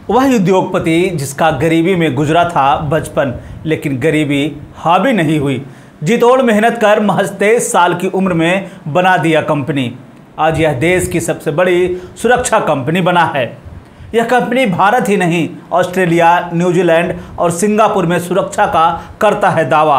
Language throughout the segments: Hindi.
वह उद्योगपति जिसका गरीबी में गुजरा था बचपन, लेकिन गरीबी हावी नहीं हुई। जितोड़ मेहनत कर महज 23 साल की उम्र में बना दिया कंपनी। आज यह देश की सबसे बड़ी सुरक्षा कंपनी बना है। यह कंपनी भारत ही नहीं, ऑस्ट्रेलिया, न्यूजीलैंड और सिंगापुर में सुरक्षा का करता है दावा।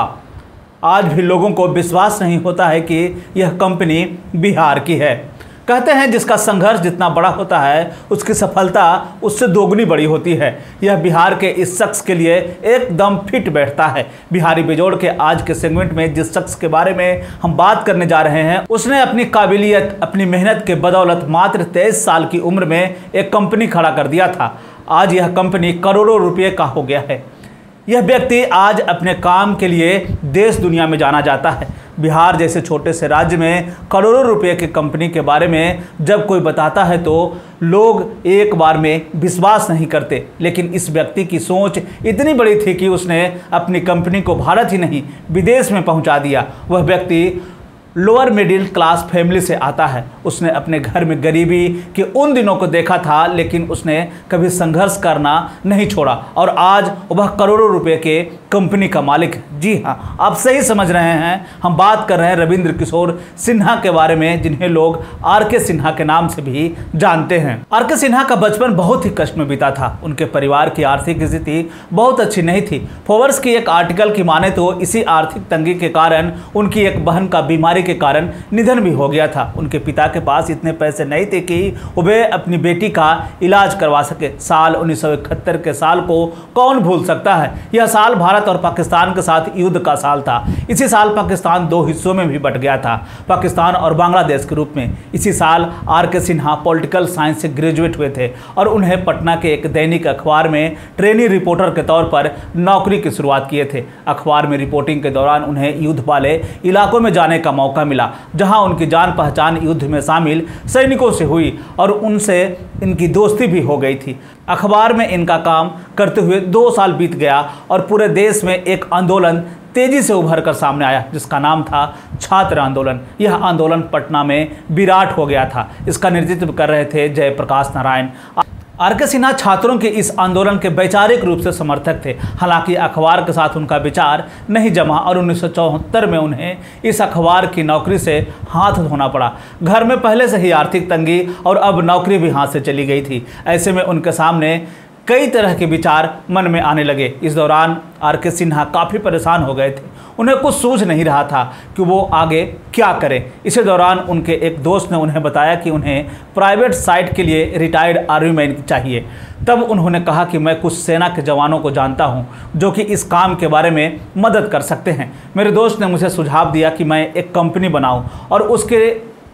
आज भी लोगों को विश्वास नहीं होता है कि यह कंपनी बिहार की है। कहते हैं जिसका संघर्ष जितना बड़ा होता है उसकी सफलता उससे दोगुनी बड़ी होती है। यह बिहार के इस शख्स के लिए एकदम फिट बैठता है। बिहारी बेजोड़ के आज के सेगमेंट में जिस शख्स के बारे में हम बात करने जा रहे हैं, उसने अपनी काबिलियत, अपनी मेहनत के बदौलत मात्र 23 साल की उम्र में एक कंपनी खड़ा कर दिया था। आज यह कंपनी करोड़ों रुपये का हो गया है। यह व्यक्ति आज अपने काम के लिए देश दुनिया में जाना जाता है। बिहार जैसे छोटे से राज्य में करोड़ों रुपए की कंपनी के बारे में जब कोई बताता है तो लोग एक बार में विश्वास नहीं करते, लेकिन इस व्यक्ति की सोच इतनी बड़ी थी कि उसने अपनी कंपनी को भारत ही नहीं विदेश में पहुंचा दिया। वह व्यक्ति लोअर मिडिल क्लास फैमिली से आता है। उसने अपने घर में गरीबी के उन दिनों को देखा था, लेकिन उसने कभी संघर्ष करना नहीं छोड़ा और आज वह करोड़ों रुपए के कंपनी का मालिक है। जी हाँ, आप सही समझ रहे हैं, हम बात कर रहे हैं रविंद्र किशोर सिन्हा के बारे में, जिन्हें लोग आर.के. सिन्हा के नाम से भी जानते हैं। आर.के. सिन्हा का बचपन बहुत ही कष्ट में बीता था। उनके परिवार की आर्थिक स्थिति बहुत अच्छी नहीं थी। फोर्ब्स की एक आर्टिकल की माने तो इसी आर्थिक तंगी के कारण उनकी एक बहन का बीमारी के कारण निधन भी हो गया था। उनके पिता के पास इतने पैसे नहीं थे कि वे अपनी बेटी का इलाज करवा सके। साल 1971 के साल को कौन भूल सकता है। यह साल भारत और पाकिस्तान के साथ युद्ध का साल था। इसी साल पाकिस्तान दो हिस्सों में भी बंट गया था, पाकिस्तान और बांग्लादेश के रूप में। इसी साल आर.के. सिन्हा पॉलिटिकल साइंस से ग्रेजुएट हुए थे और उन्हें पटना के एक दैनिक अखबार में ट्रेनी रिपोर्टर के तौर पर नौकरी की शुरुआत किए थे। अखबार में रिपोर्टिंग के दौरान उन्हें युद्ध वाले इलाकों में जाने का मौका मिला, जहां उनकी जान पहचान युद्ध में शामिल सैनिकों से हुई और उनसे इनकी दोस्ती भी हो गई थी। अखबार में इनका काम करते हुए 2 साल बीत गया और पूरे देश में एक आंदोलन तेजी से उभर कर सामने आया, जिसका नाम था छात्र आंदोलन। यह आंदोलन पटना में विराट हो गया था। इसका नेतृत्व कर रहे थे जयप्रकाश नारायण। आर.के. सिन्हा छात्रों के इस आंदोलन के वैचारिक रूप से समर्थक थे। हालांकि अखबार के साथ उनका विचार नहीं जमा और 1974 में उन्हें इस अखबार की नौकरी से हाथ धोना पड़ा। घर में पहले से ही आर्थिक तंगी और अब नौकरी भी हाथ से चली गई थी। ऐसे में उनके सामने कई तरह के विचार मन में आने लगे। इस दौरान आर.के. सिन्हा काफ़ी परेशान हो गए थे। उन्हें कुछ सूझ नहीं रहा था कि वो आगे क्या करें। इसी दौरान उनके एक दोस्त ने उन्हें बताया कि उन्हें प्राइवेट साइट के लिए रिटायर्ड आर्मी मैन चाहिए। तब उन्होंने कहा कि मैं कुछ सेना के जवानों को जानता हूं जो कि इस काम के बारे में मदद कर सकते हैं। मेरे दोस्त ने मुझे सुझाव दिया कि मैं एक कंपनी बनाऊं और उसके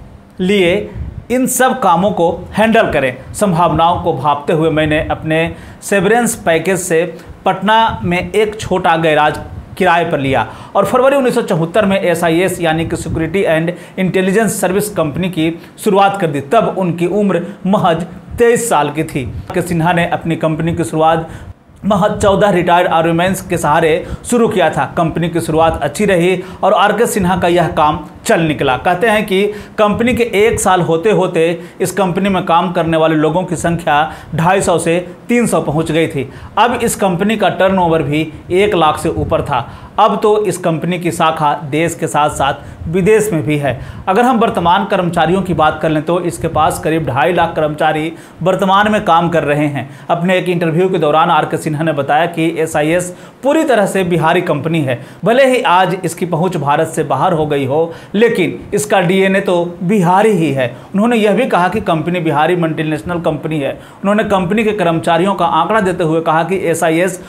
लिए इन सब कामों को हैंडल करें। संभावनाओं को भांपते हुए मैंने अपने सेवरेंस पैकेज से पटना में एक छोटा गैराज किराए पर लिया और फरवरी 1974 में SIS यानी कि security and intelligence service company की शुरुआत कर दी। तब उनकी उम्र महज 23 साल की थी। आर.के. सिन्हा ने अपनी कंपनी की शुरुआत महज 14 रिटायर्ड आर्मीमैन के सहारे शुरू किया था। कंपनी की शुरुआत अच्छी रही और आर.के. सिन्हा का यह काम चल निकला। कहते हैं कि कंपनी के 1 साल होते होते इस कंपनी में काम करने वाले लोगों की संख्या 250 से 300 पहुंच गई थी। अब इस कंपनी का टर्नओवर भी 1 लाख से ऊपर था। अब तो इस कंपनी की शाखा देश के साथ साथ विदेश में भी है। अगर हम वर्तमान कर्मचारियों की बात कर लें तो इसके पास करीब 2.5 लाख कर्मचारी वर्तमान में काम कर रहे हैं। अपने एक इंटरव्यू के दौरान आर.के. सिन्हा ने बताया कि SIS पूरी तरह से बिहारी कंपनी है। भले ही आज इसकी पहुंच भारत से बाहर हो गई हो, लेकिन इसका DNA तो बिहारी ही है। उन्होंने यह भी कहा कि कंपनी बिहारी मल्टीनेशनल कंपनी है। उन्होंने कंपनी के कर्मचारियों का आंकड़ा देते हुए कहा कि SIS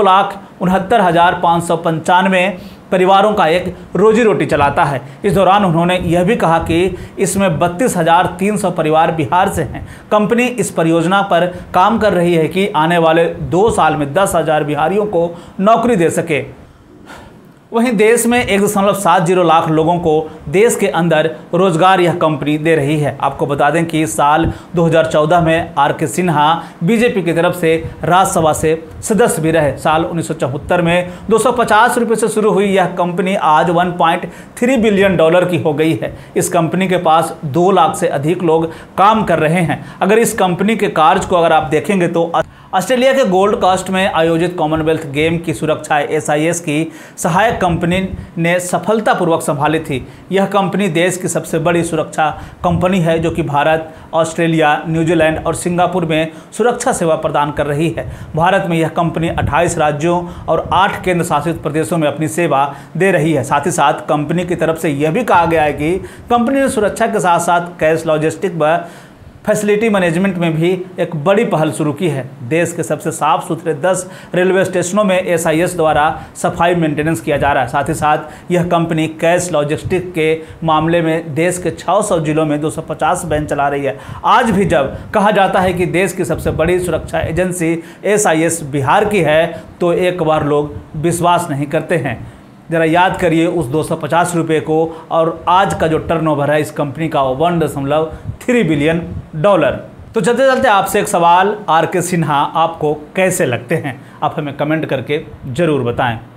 2,69,595 परिवारों का एक रोजी रोटी चलाता है। इस दौरान उन्होंने यह भी कहा कि इसमें 32,300 परिवार बिहार से हैं। कंपनी इस परियोजना पर काम कर रही है कि आने वाले 2 साल में 10,000 बिहारियों को नौकरी दे सके। वहीं देश में 1.70 लाख लोगों को देश के अंदर रोजगार यह कंपनी दे रही है। आपको बता दें कि साल 2014 में आर.के. सिन्हा बीजेपी की तरफ से राज्यसभा से सदस्य भी रहे। साल 1974 में 250 रुपये से शुरू हुई यह कंपनी आज $1.3 बिलियन की हो गई है। इस कंपनी के पास 2 लाख से अधिक लोग काम कर रहे हैं। अगर इस कंपनी के कार्य को अगर आप देखेंगे तो ऑस्ट्रेलिया के गोल्ड कोस्ट में आयोजित कॉमनवेल्थ गेम की सुरक्षा SIS की सहायक कंपनी ने सफलतापूर्वक संभाली थी। यह कंपनी देश की सबसे बड़ी सुरक्षा कंपनी है, जो कि भारत, ऑस्ट्रेलिया, न्यूजीलैंड और सिंगापुर में सुरक्षा सेवा प्रदान कर रही है। भारत में यह कंपनी 28 राज्यों और 8 केंद्र शासित प्रदेशों में अपनी सेवा दे रही है। साथ ही साथ कंपनी की तरफ से यह भी कहा गया है कि कंपनी ने सुरक्षा के साथ साथ कैश, लॉजिस्टिक व फैसिलिटी मैनेजमेंट में भी एक बड़ी पहल शुरू की है। देश के सबसे साफ सुथरे 10 रेलवे स्टेशनों में SIS द्वारा सफाई मेंटेनेंस किया जा रहा है। साथ ही साथ यह कंपनी कैश लॉजिस्टिक के मामले में देश के 600 जिलों में 250 वैन चला रही है। आज भी जब कहा जाता है कि देश की सबसे बड़ी सुरक्षा एजेंसी SIS बिहार की है, तो एक बार लोग विश्वास नहीं करते हैं। ज़रा याद करिए उस 250 रुपये को और आज का जो टर्नओवर है इस कंपनी का 1.3 बिलियन डॉलर। तो चलते चलते आपसे एक सवाल, RK सिन्हा आपको कैसे लगते हैं? आप हमें कमेंट करके ज़रूर बताएं।